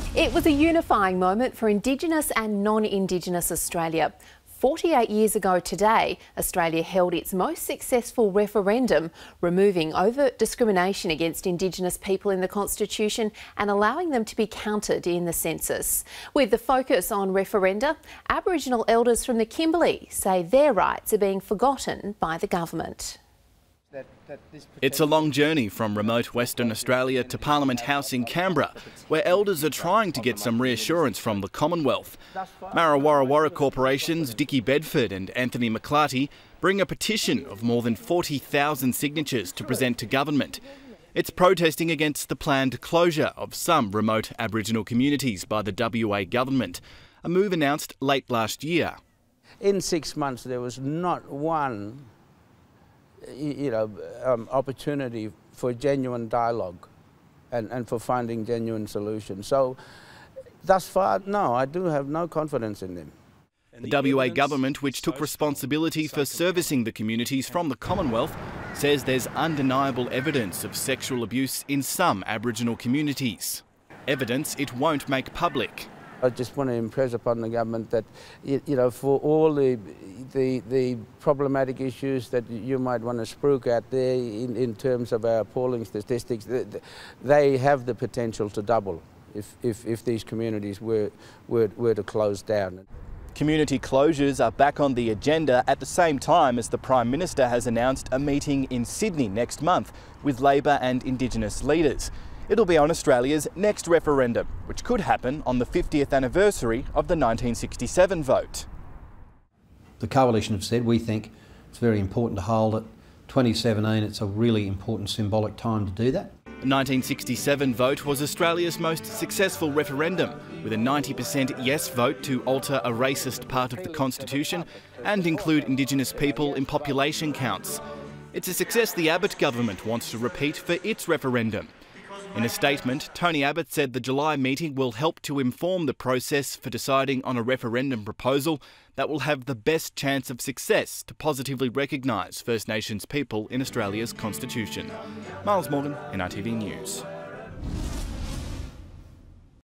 It was a unifying moment for Indigenous and non-Indigenous Australia. 48 years ago today, Australia held its most successful referendum, removing overt discrimination against Indigenous people in the Constitution and allowing them to be counted in the census. With the focus on referenda, Aboriginal elders from the Kimberley say their rights are being forgotten by the government. It's a long journey from remote Western Australia to Parliament House in Canberra, where elders are trying to get some reassurance from the Commonwealth. Marra Corporation's Dickie Bedford and Anthony McClarty bring a petition of more than 40,000 signatures to present to government. It's protesting against the planned closure of some remote Aboriginal communities by the WA government, a move announced late last year. In 6 months there was not one opportunity for genuine dialogue and for finding genuine solutions. So thus far, no, I do have no confidence in them. The WA government, which took responsibility for servicing the communities from the Commonwealth, says there's undeniable evidence of sexual abuse in some Aboriginal communities. Evidence it won't make public. I just want to impress upon the government that, for all the problematic issues that you might want to spruik out there in terms of our appalling statistics, they have the potential to double if these communities were to close down. Community closures are back on the agenda at the same time as the Prime Minister has announced a meeting in Sydney next month with Labor and Indigenous leaders. It'll be on Australia's next referendum, which could happen on the 50th anniversary of the 1967 vote. The Coalition have said we think it's very important to hold it. 2017, it's a really important symbolic time to do that. The 1967 vote was Australia's most successful referendum, with a 90% yes vote to alter a racist part of the Constitution and include Indigenous people in population counts. It's a success the Abbott government wants to repeat for its referendum. In a statement, Tony Abbott said the July meeting will help to inform the process for deciding on a referendum proposal that will have the best chance of success to positively recognise First Nations people in Australia's Constitution. Miles Morgan, NITV News.